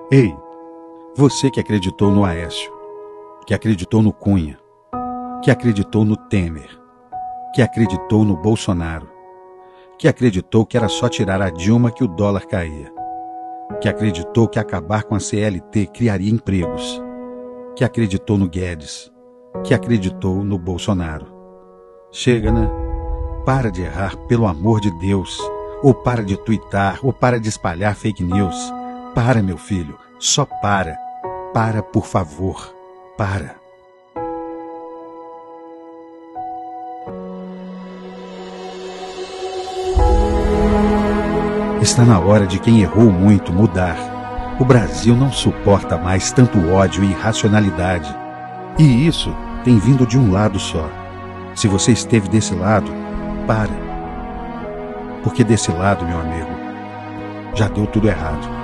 Ei, você que acreditou no Aécio, que acreditou no Cunha, que acreditou no Temer, que acreditou no Bolsonaro, que acreditou que era só tirar a Dilma que o dólar caía, que acreditou que acabar com a CLT criaria empregos, que acreditou no Guedes, que acreditou no Bolsonaro. Chega, né? Para de errar, pelo amor de Deus. Ou para de tuitar, ou para de espalhar fake news. Para, meu filho, só para. Para, por favor, para. Está na hora de quem errou muito mudar. O Brasil não suporta mais tanto ódio e irracionalidade. E isso tem vindo de um lado só. Se você esteve desse lado, para. Porque desse lado, meu amigo, já deu tudo errado.